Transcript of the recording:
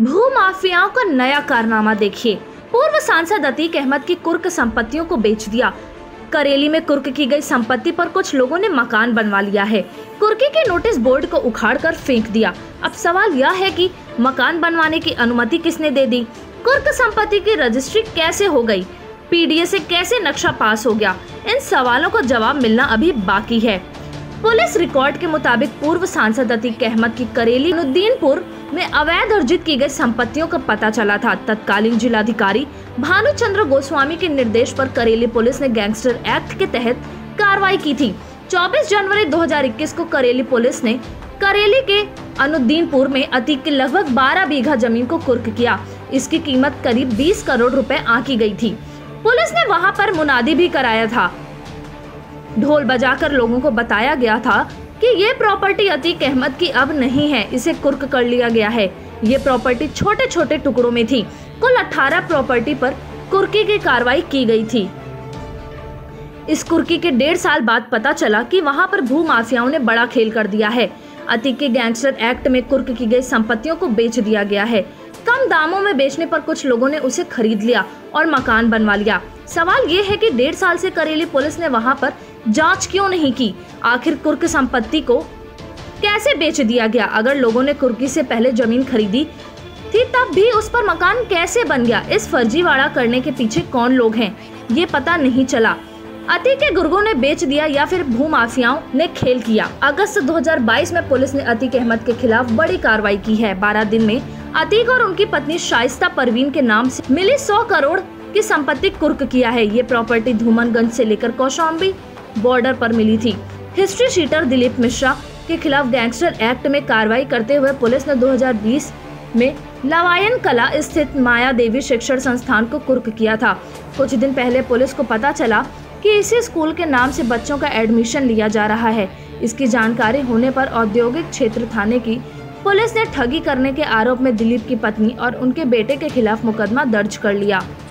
भू माफियाओं का नया कारनामा देखिए। पूर्व सांसद अतीक अहमद की कुर्क संपत्तियों को बेच दिया। करेली में कुर्क की गई संपत्ति पर कुछ लोगों ने मकान बनवा लिया है। कुर्की के नोटिस बोर्ड को उखाड़कर फेंक दिया। अब सवाल यह है कि मकान बनवाने की अनुमति किसने दे दी? कुर्क संपत्ति की रजिस्ट्री कैसे हो गई? पीडीए से कैसे नक्शा पास हो गया? इन सवालों का जवाब मिलना अभी बाकी है। पुलिस रिकॉर्ड के मुताबिक पूर्व सांसद अतीक अहमद की करेली नुद्दीनपुर में अवैध अर्जित की गई संपत्तियों का पता चला था। तत्कालीन जिलाधिकारी भानुचंद्र गोस्वामी के निर्देश पर करेली पुलिस ने गैंगस्टर एक्ट के तहत कार्रवाई की थी। 24 जनवरी 2021 को करेली पुलिस ने करेली के अनुद्दीनपुर में अतीक की लगभग 12 बीघा जमीन को कुर्क किया। इसकी कीमत करीब 20 करोड़ रुपए आंकी गई थी। पुलिस ने वहां पर मुनादी भी कराया था। ढोल बजाकर लोगों को बताया गया था कि ये प्रॉपर्टी अतीक अहमद की अब नहीं है, इसे कुर्क कर लिया गया है। ये प्रॉपर्टी छोटे छोटे टुकड़ों में थी। कुल 18 प्रॉपर्टी पर कुर्की की कार्रवाई की गई थी। इस कुर्की के 1.5 साल बाद पता चला कि वहां पर भू माफियाओं ने बड़ा खेल कर दिया है। अतीक के गैंगस्टर एक्ट में कुर्क की गई संपत्तियों को बेच दिया गया है। कम दामों में बेचने पर कुछ लोगों ने उसे खरीद लिया और मकान बनवा लिया। सवाल ये है कि 1.5 साल से करेली पुलिस ने वहां पर जांच क्यों नहीं की? आखिर कुर्क संपत्ति को कैसे बेच दिया गया? अगर लोगों ने कुर्की से पहले जमीन खरीदी थी तब भी उस पर मकान कैसे बन गया? इस फर्जीवाड़ा करने के पीछे कौन लोग हैं, ये पता नहीं चला। अतीक के गुर्गों ने बेच दिया या फिर भू माफियाओं ने खेल किया? अगस्त 2022 में पुलिस ने अतीक अहमद के खिलाफ बड़ी कार्रवाई की है। 12 दिन में अतीक और उनकी पत्नी शाइस्ता परवीन के नाम से मिली 100 करोड़ की संपत्ति कुर्क किया है। ये प्रॉपर्टी धूमनगंज से लेकर कौशाम्बी बॉर्डर पर मिली थी। हिस्ट्री शीटर दिलीप मिश्रा के खिलाफ गैंगस्टर एक्ट में कार्रवाई करते हुए पुलिस ने 2020 में लवायन कला स्थित माया देवी शिक्षण संस्थान को कुर्क किया था। कुछ दिन पहले पुलिस को पता चला कि इसी स्कूल के नाम से बच्चों का एडमिशन लिया जा रहा है। इसकी जानकारी होने पर औद्योगिक क्षेत्र थाने की पुलिस ने ठगी करने के आरोप में दिलीप की पत्नी और उनके बेटे के खिलाफ मुकदमा दर्ज कर लिया।